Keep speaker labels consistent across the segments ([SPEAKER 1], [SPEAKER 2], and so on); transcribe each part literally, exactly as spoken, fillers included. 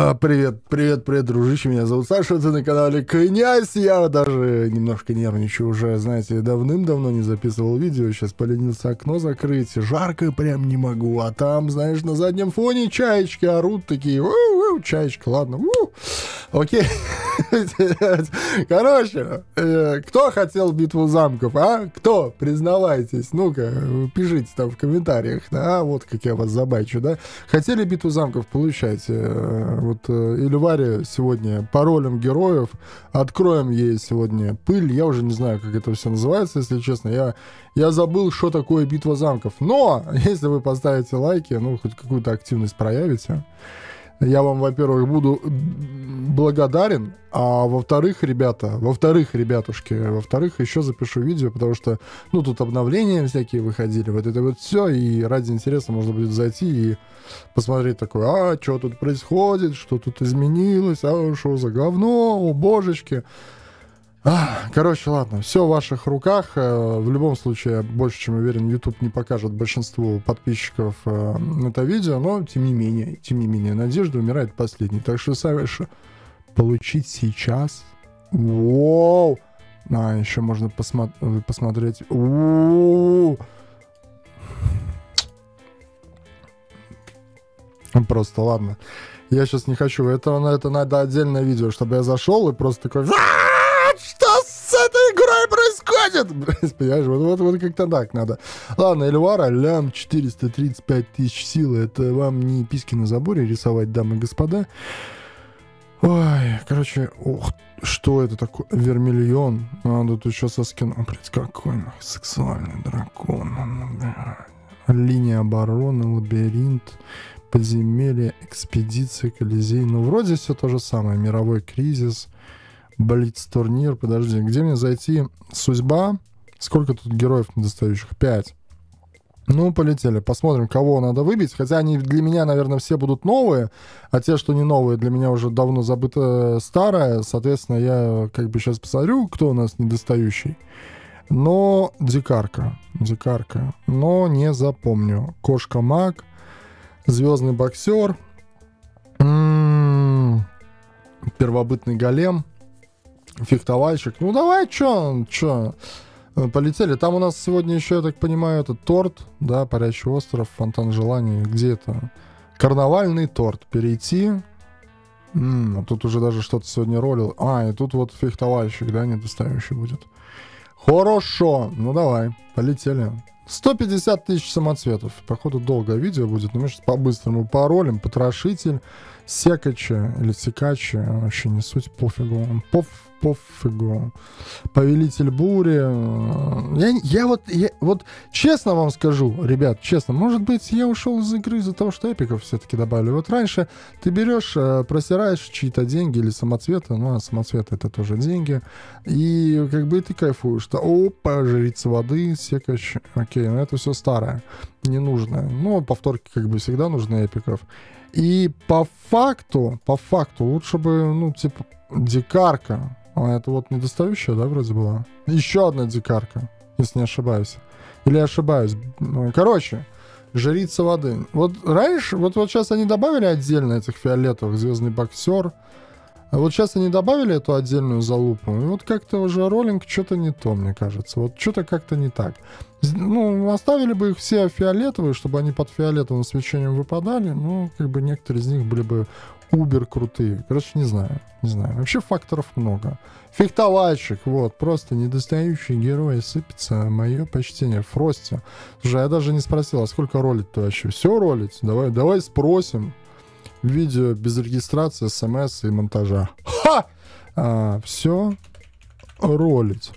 [SPEAKER 1] А, привет, привет, привет, дружище, меня зовут Саша, ты на канале Князь, я даже немножко нервничаю уже, знаете, давным-давно не записывал видео, сейчас поленился окно закрыть, жарко прям не могу, а там, знаешь, на заднем фоне чаечки орут такие, у-у-у, чаечка, ладно, у-у. Окей, короче, кто хотел битву замков, а? Кто? Признавайтесь, ну-ка, пишите там в комментариях, да, вот как я вас забачу, да, хотели битву замков, получайте. Вот Эльваре сегодня паролем героев. Откроем ей сегодня пыль. Я уже не знаю, как это все называется, если честно. Я, я забыл, что такое битва замков. Но, если вы поставите лайки, ну, хоть какую-то активность проявите, я вам, во-первых, буду благодарен, а во-вторых, ребята, во-вторых, ребятушки, во-вторых, еще запишу видео, потому что, ну, тут обновления всякие выходили, вот это вот все, и ради интереса можно будет зайти и посмотреть такое, а, что тут происходит, что тут изменилось, а, что за говно, о, божечки. А, короче, ладно, все в ваших руках. В любом случае, больше чем уверен, YouTube не покажет большинству подписчиков э, это видео, но тем не менее, тем не менее, надежда умирает последней. Так что, Савиш, получить сейчас. Воу! А, еще можно посмо- посмотреть. У-у-у! Просто, ладно. Я сейчас не хочу. Это, это надо отдельное видео, чтобы я зашел и просто такой... Что с этой игрой происходит? Понимаешь, вот, вот, вот как-то так надо. Ладно, Эльвара, лям, четыреста тридцать пять тысяч силы. Это вам не писки на заборе рисовать, дамы и господа. Ой, короче, ох, что это такое? Вермильон. А, тут еще со скином. Блять, какой нахуй сексуальный дракон. Линия обороны, лабиринт, подземелье, экспедиция, Колизей. Ну, вроде все то же самое. Мировой кризис. Блиц-турнир, подожди, где мне зайти? Судьба. Сколько тут героев недостающих? Пять. Ну, полетели. Посмотрим, кого надо выбить. Хотя они для меня, наверное, все будут новые, а те, что не новые, для меня уже давно забыто старое. Соответственно, я как бы сейчас посмотрю, кто у нас недостающий. Но дикарка. Дикарка. Но не запомню. Кошка-маг. Звездный боксер. М-м-м. Первобытный голем. Фехтовальщик. Ну, давай, чё, чё, полетели. Там у нас сегодня еще, я так понимаю, это торт, да, Парящий остров, Фонтан желаний. Где это? Карнавальный торт. Перейти. М-м, тут уже даже что-то сегодня ролил. А, и тут вот фехтовальщик, да, недостающий будет. Хорошо. Ну, давай, полетели. сто пятьдесят тысяч самоцветов. Походу, долгое видео будет, но мы сейчас по-быстрому паролем. Потрошитель, секача или секача, вообще не суть, пофигу. Поф, пофигу. Повелитель бури. Я, я вот, я, вот честно вам скажу, ребят, честно, может быть, я ушел из игры из-за того, что эпиков все-таки добавили. Вот раньше ты берешь, просираешь чьи-то деньги или самоцветы, ну, а самоцветы это тоже деньги, и как бы ты кайфуешь, что опа, жрица воды, секач, окей, но это все старое, ненужное. Ну, повторки как бы всегда нужны эпиков. И по факту, по факту, лучше бы, ну, типа, дикарка. А это вот недостающая, да, вроде была? Еще одна дикарка, если не ошибаюсь. Или ошибаюсь. Короче, жрица воды. Вот раньше, вот, вот сейчас они добавили отдельно этих фиолетовых, звездный боксер. А вот сейчас они добавили эту отдельную залупу. И вот как-то уже роллинг что-то не то, мне кажется. Вот что-то как-то не так. Ну, оставили бы их все фиолетовые, чтобы они под фиолетовым свечением выпадали. Ну, как бы некоторые из них были бы убер крутые. Короче, не знаю. Не знаю. Вообще факторов много. Фехтовальщик, вот, просто недостающий герой сыпется. Мое почтение. Фрости. Слушай, я даже не спросил, а сколько ролить-то вообще? Все ролить? Давай, давай спросим. Видео без регистрации, смс и монтажа. Ха! А, все ролить.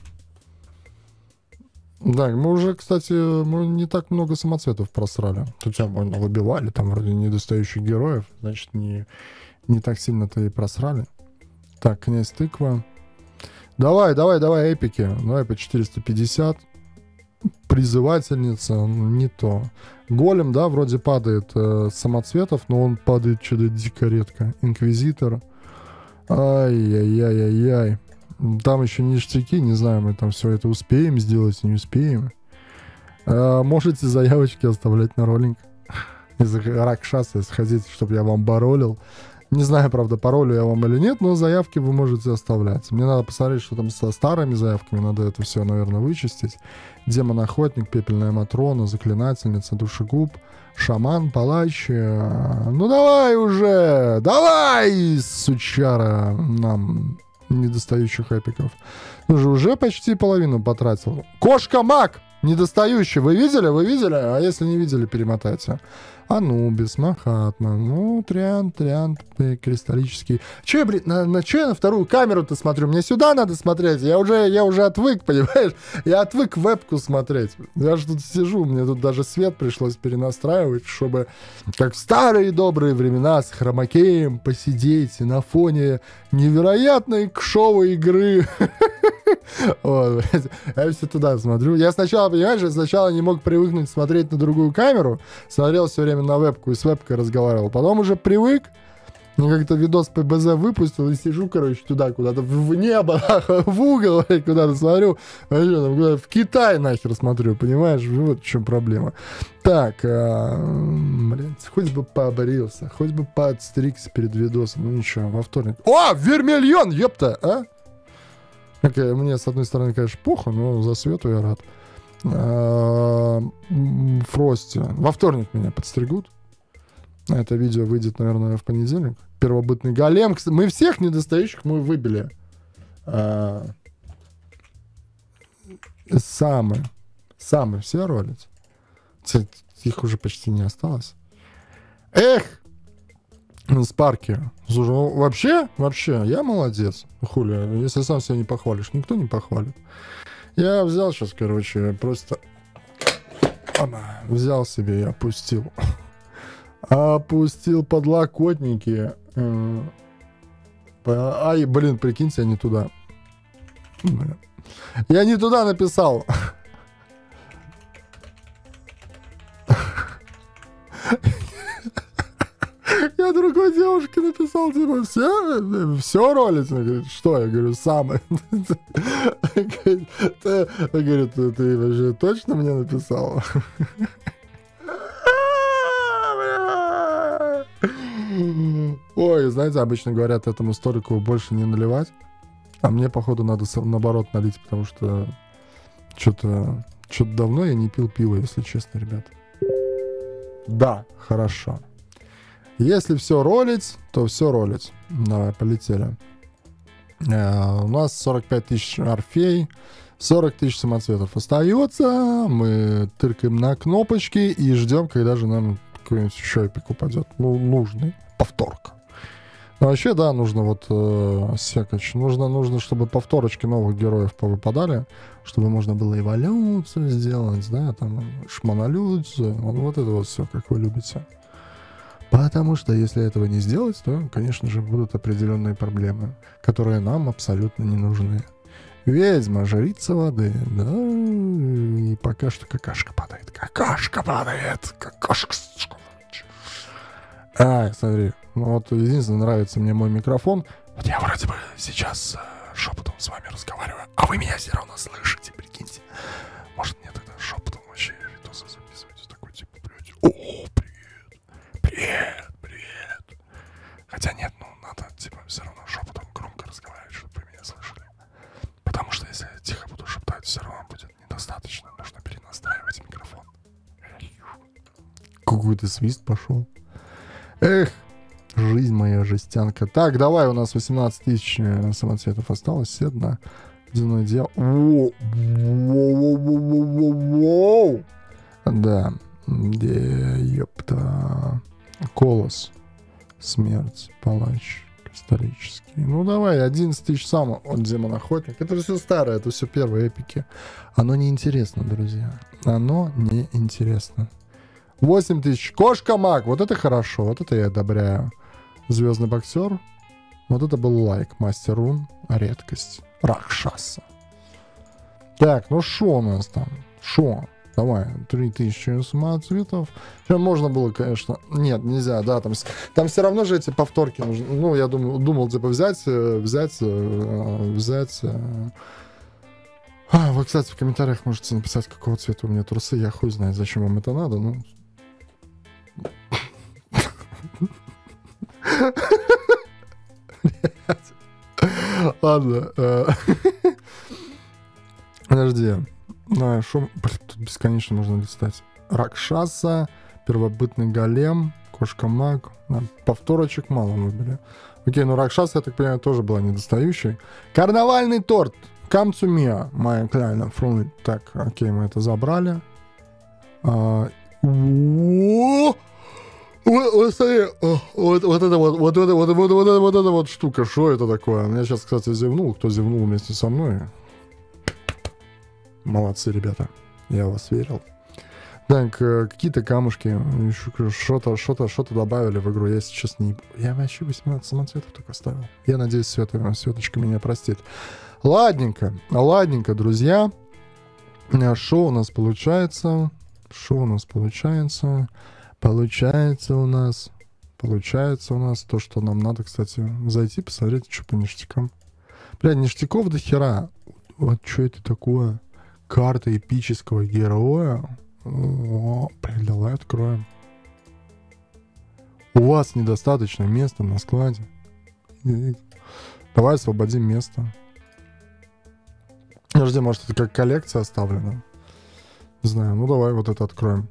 [SPEAKER 1] Да, мы уже, кстати, мы не так много самоцветов просрали. Хотя мы выбивали, там вроде недостающих героев, значит, не, не так сильно-то и просрали. Так, князь тыква. Давай, давай, давай, эпики. Давай по четыреста пятьдесят. Призывательница, не то. Голем, да, вроде падает э, самоцветов, но он падает что-то дико редко. Инквизитор. Ай-яй-яй-яй-яй. Там еще ништяки, не знаю, мы там все это успеем сделать, не успеем. Э, можете заявочки оставлять на роллинг. Из Ракшаса, если хотите, чтобы я вам баролил. Не знаю, правда, паролю я вам или нет, но заявки вы можете оставлять. Мне надо посмотреть, что там со старыми заявками. Надо это все, наверное, вычистить. Демон-охотник, пепельная Матрона, заклинательница, душегуб, шаман, палач. Ну давай уже! Давай, сучара, нам недостающих эпиков. Ну же уже почти половину потратил. Кошка-маг! Недостающий. Вы видели? Вы видели? А если не видели, перемотайте. Анубис, Махатма, ну, Триант, Триант, кристаллический. Че я, блин, на, на, че я на вторую камеру-то смотрю? Мне сюда надо смотреть. Я уже, я уже отвык, понимаешь? Я отвык вебку смотреть. Я же тут сижу, мне тут даже свет пришлось перенастраивать, чтобы, как в старые добрые времена, с хромакеем посидеть на фоне невероятной кшовой игры. Вот, я все туда смотрю. Я сначала, понимаешь, я сначала не мог привыкнуть смотреть на другую камеру, смотрел все время на вебку и с вебкой разговаривал. Потом уже привык, мне как-то видос по БЗ выпустил и сижу, короче, туда куда-то в небо, в угол куда-то смотрю. В Китай нахер смотрю, понимаешь? Вот в чем проблема. Так, а, блин, хоть бы побрился, хоть бы подстригся перед видосом. Ну ничего, во вторник. О, вермильон, ёпта, а? Okay, мне, с одной стороны, конечно, похуй, но за свету я рад. Фрости. Во вторник меня подстригут. Это видео выйдет, наверное, в понедельник. Первобытный голем. Мы всех недостающих мы выбили. А... Самые. Самые все ролить. Их уже почти не осталось. Эх! Спарки. Слушай, ну, вообще, вообще, я молодец. Хули, если сам себя не похвалишь, никто не похвалит. Я взял сейчас, короче, просто взял себе и опустил. Опустил подлокотники. Ай, блин, прикиньте, я не туда. Я не туда написал. Я другой девушке написал, типа, все, все ролить. Она говорит, что? Я говорю, самое. Говорит, ты вообще точно мне написал? Ой, знаете, обычно говорят, этому сторику больше не наливать. А мне, походу, надо наоборот налить, потому что что-то что-то давно я не пил пиво, если честно, ребят. Да, хорошо. Если все ролить, то все ролить. Давай, полетели. Э, у нас сорок пять тысяч орфей, сорок тысяч самоцветов остается. Мы тыркаем на кнопочки и ждем, когда же нам какой-нибудь еще эпик упадет. Ну, нужный. Повторка. Но вообще, да, нужно вот э, секач. Нужно, нужно, чтобы повторочки новых героев повыпадали, чтобы можно было эволюцию сделать, да, там, шмонолюцию. Вот, вот это вот все, как вы любите. Потому что если этого не сделать, то, конечно же, будут определенные проблемы, которые нам абсолютно не нужны. Ведьма, жрица воды, да, и пока что какашка падает. Какашка падает! Какашка! А, смотри, вот единственное, нравится мне мой микрофон. Вот я вроде бы сейчас э, шепотом с вами разговариваю, а вы меня все равно слышите, прикиньте. Может, мне тогда шепотом вообще видосы записывать? Такой типа, блядь, о, привет, привет, привет. Хотя нет, ну, надо, типа, все равно шепотом громко разговаривать, чтобы вы меня слышали. Потому что если я тихо буду шептать, все равно будет недостаточно. Нужно перенастраивать микрофон. Какой-то свист пошел. Эх, жизнь моя жестянка. Так, давай, у нас восемнадцать тысяч самоцветов осталось. Седна. Ледяной дьявол. Воу-воу-воу-воу-воу-воу. Да. Ёпта. Колос. Смерть. Палач. Исторический. Ну давай, одиннадцать тысяч само. Он демон-охотник. Это все старое, это все первые эпики. Оно неинтересно, друзья. Оно неинтересно. восемь тысяч. Кошка-маг. Вот это хорошо. Вот это я одобряю. Звездный боксер. Вот это был лайк. Мастер рун. Редкость. Ракшаса. Так, ну шо у нас там? Шо? Давай. три тысячи самоцветов. Можно было, конечно... Нет, нельзя, да. Там, там все равно же эти повторки нужны. Ну, я думал, думал типа, взять... Взять... Взять... А, вы, кстати, в комментариях можете написать, какого цвета у меня трусы. Я хуй знает, зачем вам это надо, ну... Ладно. Подожди. Шо... Тут бесконечно можно листать. Ракшаса, первобытный голем, кошка-маг. Повторочек мало выбили. Окей, ну Ракшаса, я так понимаю, тоже была недостающей. Карнавальный торт. Камцумия, моя kleine Freundin. Так, окей, мы это забрали. А, вот, вот, смотри, вот, вот это вот, вот это вот, вот, вот, вот, вот эта вот штука, что это такое? Я сейчас, кстати, зевнул. Кто зевнул вместе со мной? Молодцы, ребята. Я в вас верил. Так, какие-то камушки, что-то, что-то, что-то добавили в игру. Я сейчас не... Я вообще восемнадцать самоцветов только оставил. Я надеюсь, Света, Светочка меня простит. Ладненько, ладненько, друзья. Что у нас получается? Что у нас получается? Получается у нас... Получается у нас то, что нам надо, кстати, зайти, посмотреть, что по ништякам. Бля, ништяков до хера. Вот что это такое? Карта эпического героя. О, блин, давай откроем. У вас недостаточно места на складе. Давай освободим место. Подожди, может, это как коллекция оставлена? Не знаю, ну давай вот это откроем.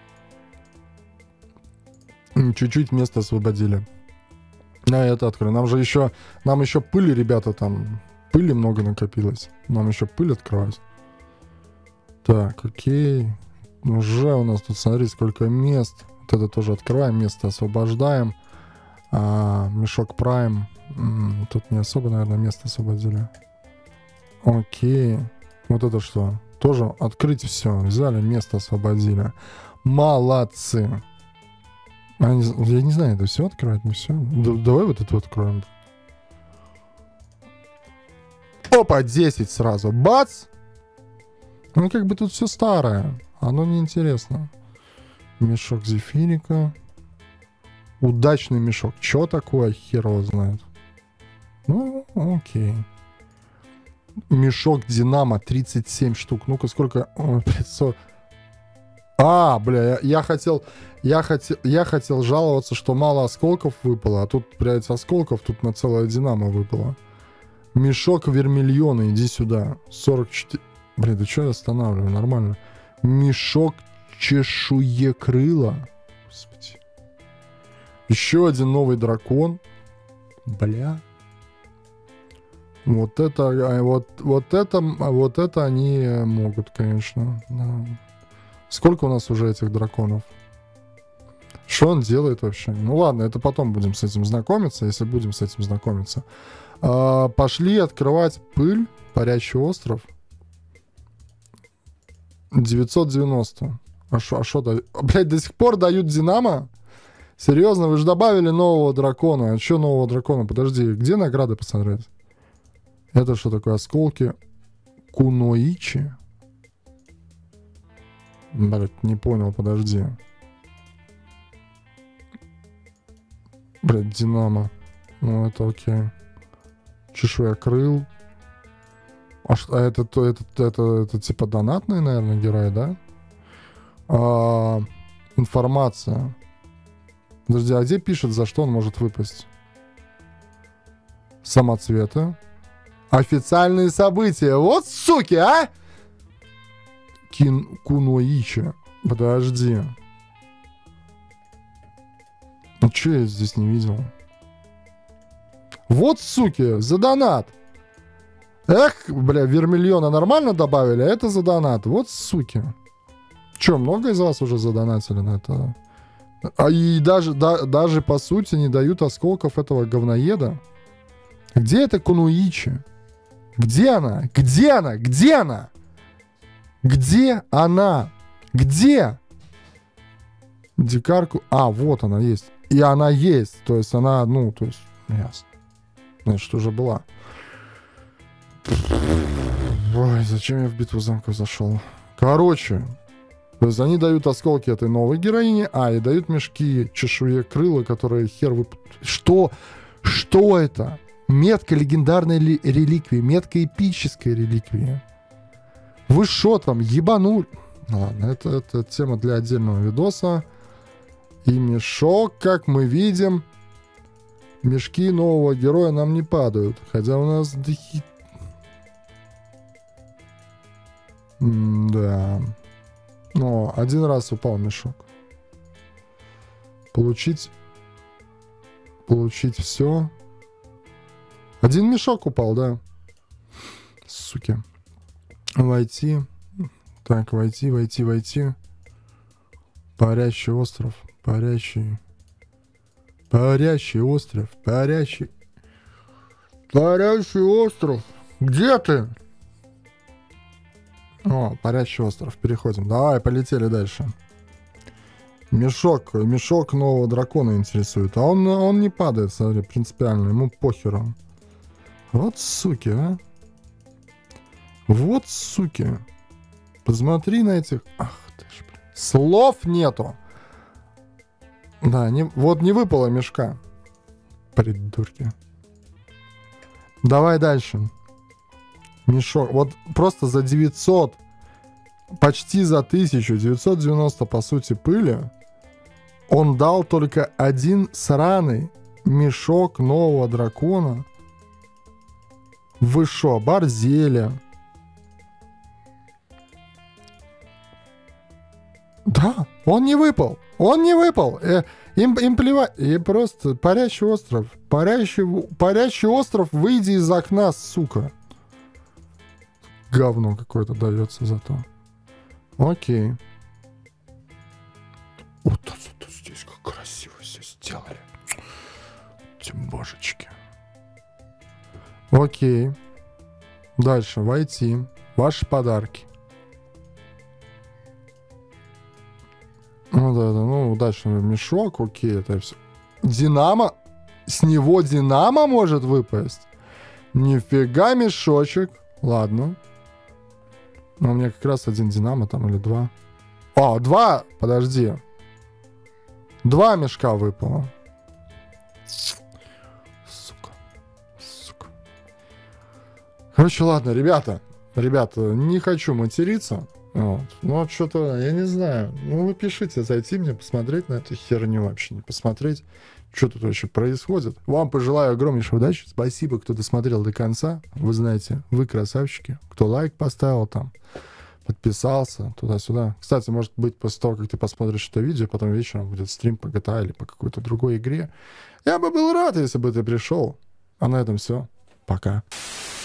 [SPEAKER 1] Чуть-чуть место освободили. На это откроем. Нам же еще, нам еще пыли, ребята, там пыли много накопилось. Нам еще пыль открывать. Так, окей. Уже у нас тут, смотри, сколько мест. Вот это тоже открываем, место освобождаем. А, мешок Prime. М-м, тут не особо, наверное, место освободили. Окей. Вот это что? Тоже открыть все. Взяли, место освободили. Молодцы. А, не, я не знаю, это все открывать, не все. Да, давай вот это откроем. Опа, десять сразу. Бац! Ну, как бы тут все старое. Оно неинтересно. Мешок зефирика. Удачный мешок. Что такое? Хер его знает. Ну, окей. Мешок Динамо. тридцать семь штук. Ну-ка, сколько? О, пятьсот. А, бля, я, я хотел... Я хотел, я хотел жаловаться, что мало осколков выпало. А тут, блядь, осколков тут на целое Динамо выпало. Мешок вермильона. Иди сюда. сорок четыре... Блин, да что я останавливаю? Нормально. Мешок чешуекрыла. Господи. Еще один новый дракон. Бля. Вот это, вот, вот это, вот это они могут, конечно. Да. Сколько у нас уже этих драконов? Что он делает вообще? Ну ладно, это потом будем с этим знакомиться, если будем с этим знакомиться. А, пошли открывать пыль. Парящий остров. девятьсот девяносто. А что, а что дают? Блядь, до сих пор дают Динамо? Серьезно, вы же добавили нового дракона. А что нового дракона? Подожди, где награды посмотреть? Это что такое? Осколки Куноичи? Блядь, не понял, подожди. Блядь, Динамо. Ну, это окей. Чешуекрыл. А, а это, это, это, это, это типа донатный, наверное, герой, да? А, информация. Подожди, а где пишет, за что он может выпасть? Самоцветы. Официальные события. Вот суки, а! Кин Куноичи. Подожди. Ну что я здесь не видел? Вот суки, за донат. Эх, бля, вермильона нормально добавили, а это за донат. Вот суки. Че, много из вас уже задонатили на это? А и даже, да, даже по сути не дают осколков этого говноеда. Где это Кунуичи? Где она? Где она? Где она? Где она? Где? Дикарку... А, вот она есть. И она есть. То есть она, ну, то есть... Ясно. Значит, уже была. Ой, зачем я в битву замков зашел? Короче. То есть они дают осколки этой новой героине, а, и дают мешки чешуекрыла, которые хер вып... Что? Что это? Метка легендарной ли... реликвии. Метка эпической реликвии. Вы шо там, ебанули? Ладно, это, это тема для отдельного видоса. И мешок, как мы видим, Мешки нового героя нам не падают. Хотя у нас... Да. Но один раз упал мешок. Получить... Получить все. Один мешок упал, да. Суки. Войти. Так, войти, войти, войти. Парящий остров. Парящий. Парящий остров. Парящий. Парящий остров. Где ты? О, парящий остров. Переходим. Давай, полетели дальше. Мешок. Мешок нового дракона интересует. А он, он не падает, смотри, принципиально. Ему похеру. Вот суки, а. Вот суки. Посмотри на этих... Ах ты ж, блин. Слов нету. Да, не... вот не выпало мешка. Придурки. Давай дальше. Мешок. Вот просто за девятьсот, почти за тысячу, девятьсот девяносто, по сути, пыли, он дал только один сраный мешок нового дракона. Вы шо, борзели? Да, он не выпал. Он не выпал. Э, им, им плевать. И просто парящий остров. Парящий, парящий остров, выйди из окна, сука. Говно какое-то дается зато. Окей. Вот это здесь как красиво все сделали. Тем божечки. Окей. Дальше. Войти. Ваши подарки. Ну да, да, ну дальше мешок, окей, это все. Динамо? С него Динамо может выпасть? Нифига мешочек. Ладно. Но у меня как раз один Динамо там или два. О, два! Подожди. Два мешка выпало. Сука. Сука. Короче, ладно, ребята. Ребята, не хочу материться. Вот. Ну, что-то, я не знаю. Ну, вы пишите, зайти мне, посмотреть на эту херню вообще, не посмотреть, что тут вообще происходит. Вам пожелаю огромнейшей удачи. Спасибо, кто досмотрел до конца. Вы знаете, вы красавчики. Кто лайк поставил там, подписался, туда-сюда. Кстати, может быть, после того, как ты посмотришь это видео, потом вечером будет стрим по джи ти эй или по какой-то другой игре. Я бы был рад, если бы ты пришел. А на этом все. Пока.